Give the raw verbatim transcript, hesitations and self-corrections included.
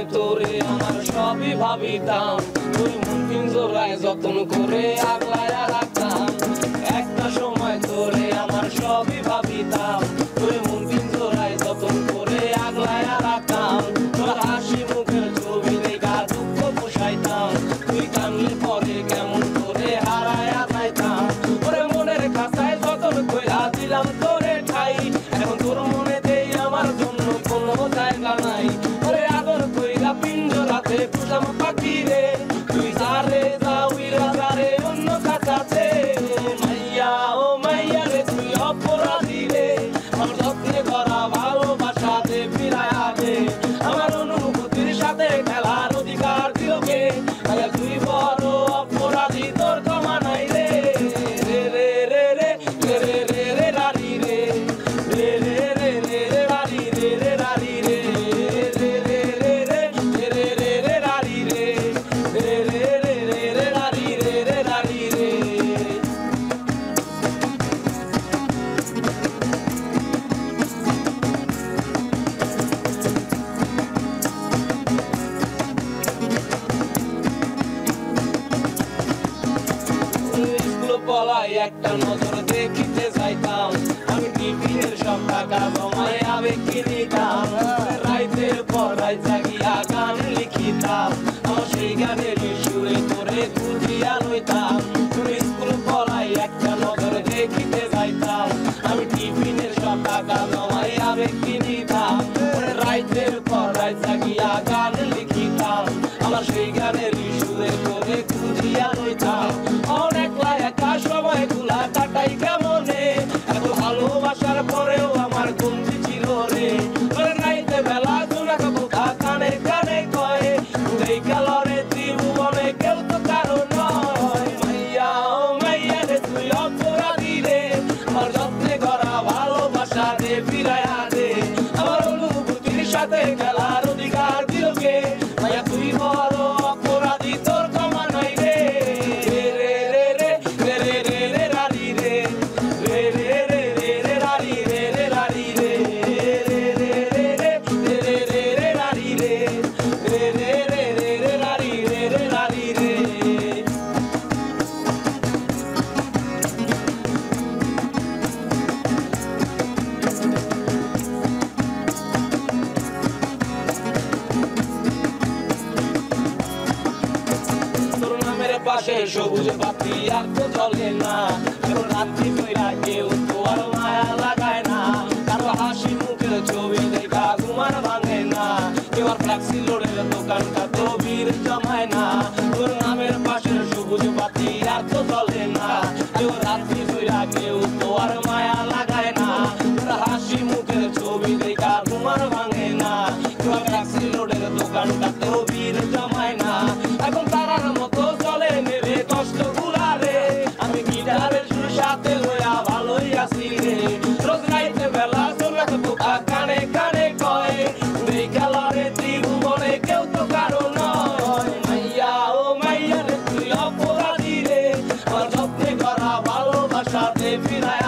সময় তোরে আমার সবই ভাবিতাম, তুই মন পিঞ্জরায় যতন করে আগলায়া রাখতাম। একটা সময় তোরে আমার সবই ভাবিতাম, তুই মন পিঞ্জরায় যতন করে আগলায়া রাখতাম। তোর হাসি মুখের ছবি দেখা দুঃখ পোষাইতাম, তুই কানলে পরে কেমন করে হারায়া যাইতাম। ওরে মনের খাঁচায় যতন কইরা দিলাম তোরে ঠাই, এখন তোর মনে দেই আমার জন্য কোনো জায়গা নাই। ওরে আদর কইরা পিঞ্জরাতে পুষলাম পাখি রে, তুই যারে যাওইরা যারে অন্য কাছাতে। মাইয়া ও মাইয়া রে তুই অপরাধী রে, আমার যত্নে করা ভালোবাসা দে ফিরায়া দে। আমার অনুভূতির সাথে খেলার অধিকার দিও কে, মাইয়া তুই বড় অপরাধী, তোর ক্ষমা নাই রে। রে রে রে রে রে রে রে রে রারি রে, রে রে রে রে রে রারি রে রে রারি রে, রে রে রে রে রে রে রে রারি রে, রে রে রে রে রে রারি রে রে রারি রে। স্কুল পলাই একটা নজর দেখিতে যাইতাম, আমি টিফিনের সব টাকা জমায় আবেগ কিনিতাম। রাইতের পর রাত জাগিয়া গান লিখিতাম, আমার সেই গানের সুরে তোরে খুঁজিয়া লইতাম। তুমি স্কুল পলাই একটা নজর দেখিতে যাইতাম, আমি টিফিনের সব টাকা জমায় আবেগ কিনিতাম। রাইতের পর রাত জাগিয়া গান লিখিতাম, আমার সেই গানের সুরে তোরে খুঁজিয়া লইতাম। অনেক একা সময় গুলা কাটাই কেমনে, এত ভালোবাসার পরেও আমার কমতি ছিল রে। নাইতে বেলা তোরা কথা কানে কানে কয়, এই কালরে ত্রিভুবনে কেউ তো কারো নয়। মাইয়া ও মাইয়া রে তুই অপরাধী রে, আমার যত্নে করা ভালোবাসা দে ফিরায়া দে। আমার অনুভূতির সাথে খেলার অধিকার দিল কে, মাইয়া তুই বড় অপরাধী, তোর ক্ষমা নাই রে। পাশে সবুজ বাতি আর তো জ্বলে না, এখন রাত্রি কইরা কেউ তো আর মায়া লাগায় না। কারো হাসি মুখের ছবি দেখা ঘুমার ভাঙে না, কেউ আর ফ্ল্যাক্সি লোডের দোকানটা তো ভিড় জমায় না। তোর নামের পাশের সবুজ বাতি আর তো জ্বলে না, কেউ রাত্রি কইরা কেউ তো আর মায়া লাগায় না। তোর হাসি মুখের ছবি দেখা ঘুমার ভাঙে না, কেউ আর ফ্ল্যাক্সি লোডের দোকানটা তো ভিড় জমায় না। এখন তারার মতো চলে নেবে কষ্ট গুলারে, আমি গিটারের সুর সাথে লইয়া ভালোই আছি রে। রোজ রাইতে বেলা তোরা কথা কানে কানে কয়, এই খেলারে ত্রিভুবনে কেউ তো কারো নয়। মাইয়া ও মাইয়া রে তুই অপরাধী রে, আমার যত্নে করা ভালোবাসা দে ফিরায়